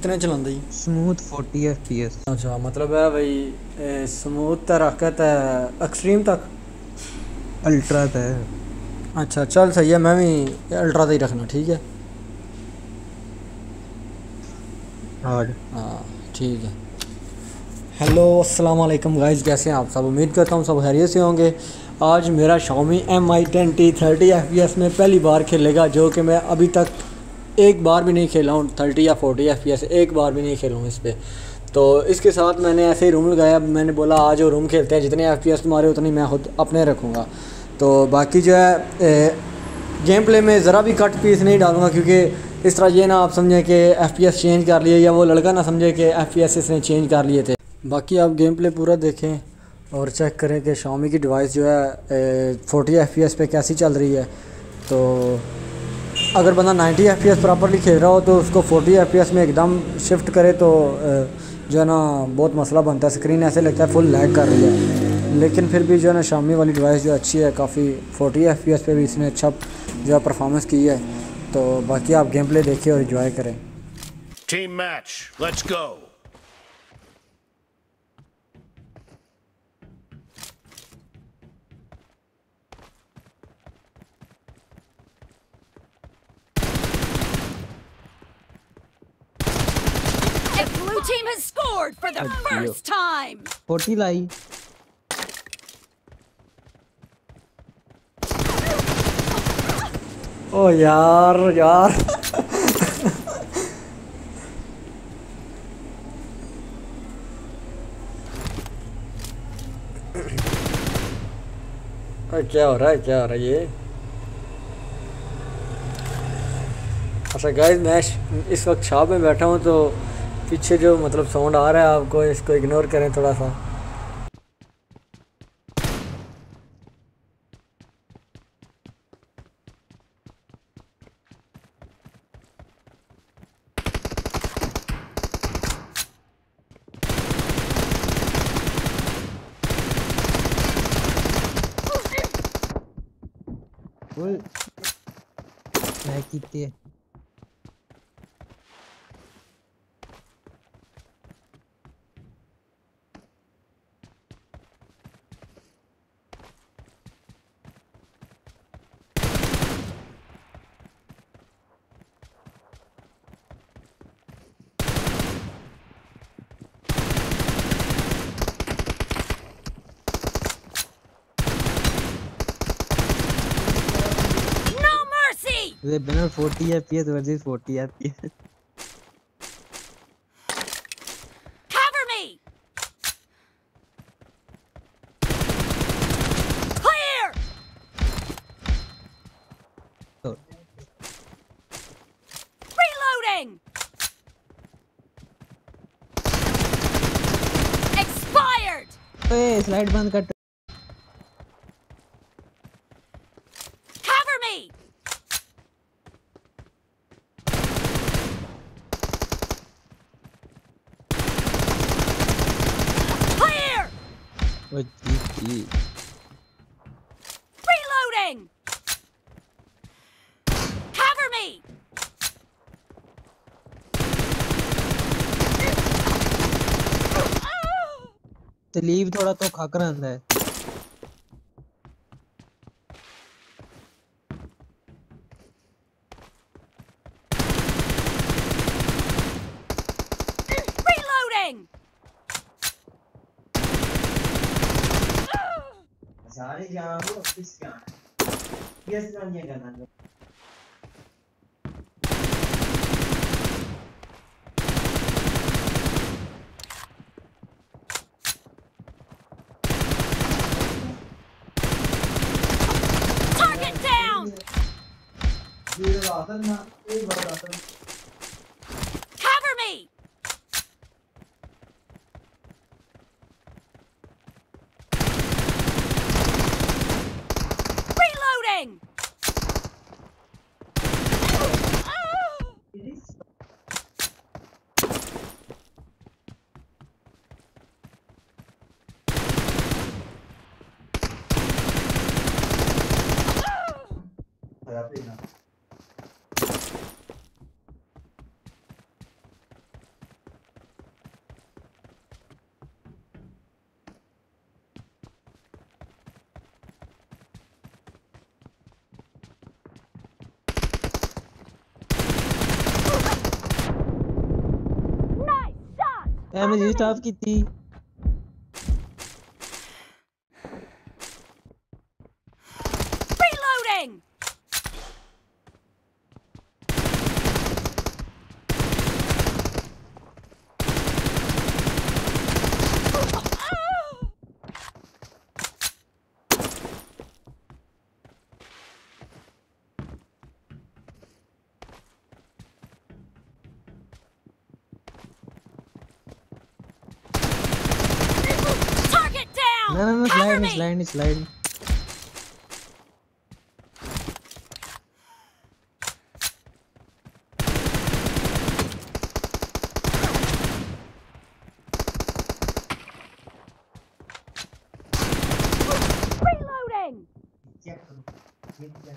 कितने चलांदा जी? Smooth 40 FPS। अच्छा मतलब है भाई स्मूथ तो रख के एक्सट्रीम तक। अल्ट्रा था। अच्छा चल सही है, मैं भी अल्ट्रा का ही रखना, ठीक है। हार्ड। हाँ ठीक है। हेलो अस्सलाम वालेकुम गाइस, कैसे हैं आप सब? उम्मीद करता हूँ सब खैरियत से होंगे। आज मेरा Xiaomi mi10t 30 FPS में पहली बार खेलेगा, जो कि मैं अभी तक एक बार भी नहीं खेला हूँ। 30 या 40 FPS एक बार भी नहीं खेला हूँ इस पर। तो इसके साथ मैंने ऐसे ही रूम लगाया, मैंने बोला आज वो रूम खेलते हैं, जितने FPS तुम्हारे उतनी मैं खुद अपने रखूँगा। तो बाकी जो है गेम प्ले में ज़रा भी कट पीस नहीं डालूंगा, क्योंकि इस तरह ये ना आप समझें कि FPS चेंज कर लिए, या वो लड़का ना समझे कि FPS इसने चेंज कर लिए थे। बाकी आप गेम प्ले पूरा देखें और चेक करें कि Xiaomi की डिवाइस जो है 40 FPS पे कैसी चल रही है। तो अगर बंदा 90 FPS प्रॉपरली खेल रहा हो तो उसको 40 FPS में एकदम शिफ्ट करे तो जो है ना बहुत मसला बनता है। स्क्रीन ऐसे लगता है फुल लैग कर रही है, लेकिन फिर भी जो है ना Xiaomi वाली डिवाइस जो अच्छी है, काफ़ी 40 FPS पे भी इसने अच्छा जो है परफॉर्मेंस की है। तो बाकी आप गेम प्ले देखिए और इन्जॉय करें। Team match, let's go. The blue team has scored for the first time. 40 लाई। ओ यार यार क्या हो रहा है, क्या हो रहा है ये? अच्छा गाइस, मैं इस वक्त शॉप में बैठा हूँ, तो पीछे जो मतलब साउंड आ रहा है आपको, इसको इग्नोर करें थोड़ा सा। फुल मैं कीती है। No mercy. ये बिना 40 FPS versus 40 FPS। Cover me. Clear. तो Reloading. Expired. ए स्लाइड बंद कर। Cover me. Clear. ओ जी। Reloading. Cover me. तो लीव थोड़ा तो खाकर आंदा है। Reloading. सारे यहाँ हो ऑफिस क्या यस ना ये करना। Target down. ये आता ना एक बार आता। Cover me. Reloading. मैं जी स्टाफ की थी Reloading! Target down! ना Cover me! Slide Reloading! Check करो ये क्या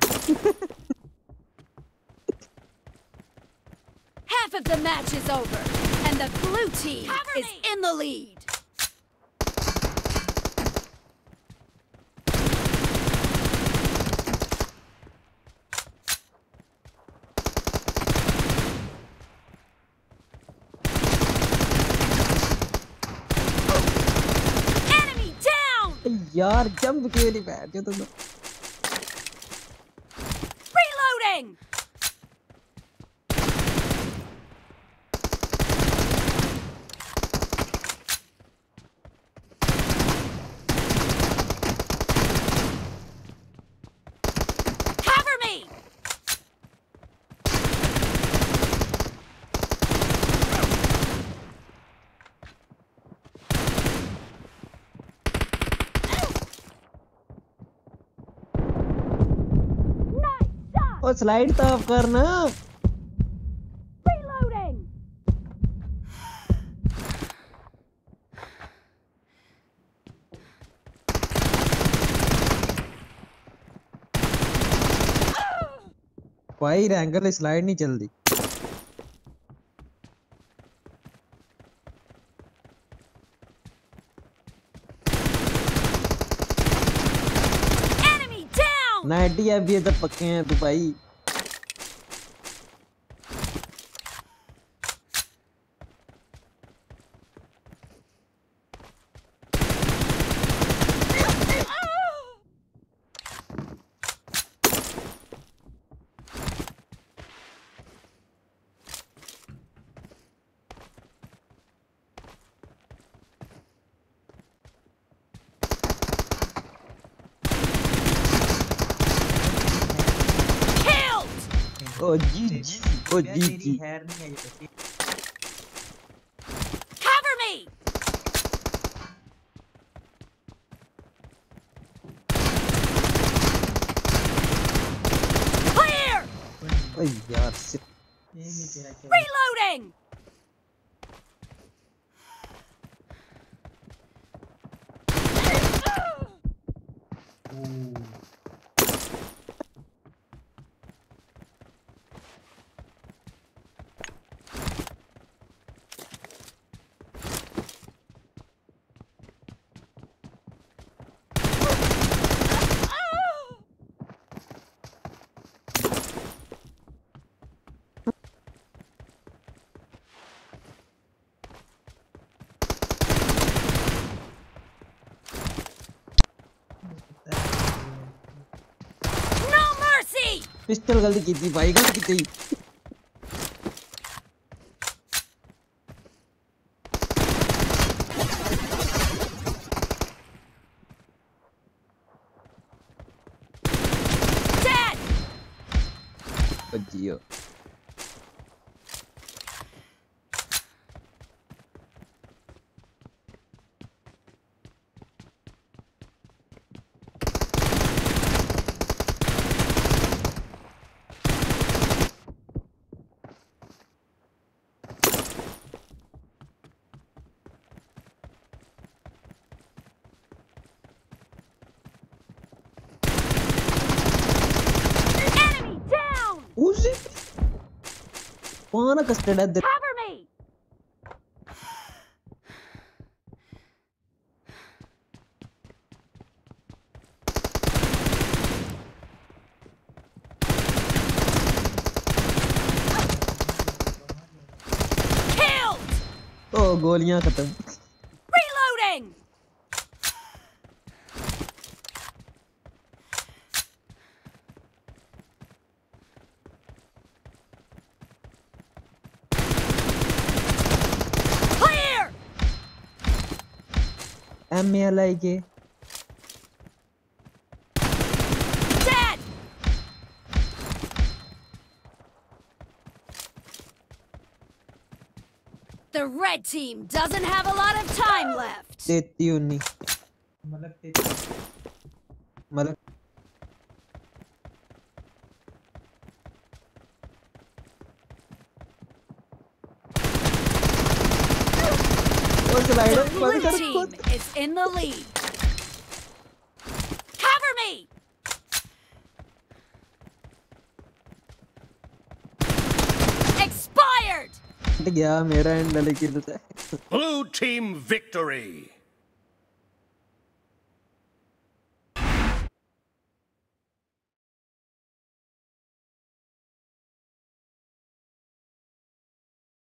Half of the match is over, and the blue team is in the lead. Enemy down! यार जंप क्यों नहीं बैठ जो तुम Reloading! Cover me! Nice shot! ओ स्लाइड तो ऑफ करना Reloading! भाई एंगल स्लाइड नहीं चलती Enemy down! 90 एफपीएस तो पक्के हैं तू भाई Killed! ओ जी मेरी हैर नहीं है ये Cover me! Clear! ओ यार ये नहीं तेरा क्या Reloading! No mercy! पिस्टल गलती की थी भाई गलती की थी Dead! ओ जियो Enemy down! उसे पाना कस्टर्ड है Cover me! Killed! ओ गोलियां खत्म। Reloading! Clear! MLIK Dead! The red team doesn't have a lot of time left. 33 मतलब तेरे मतलब ओ The स्लाइडर blue बंद कर team is in the lead. Cover me! Expired! गया मेरा एंड वाले किल से। Blue team victory.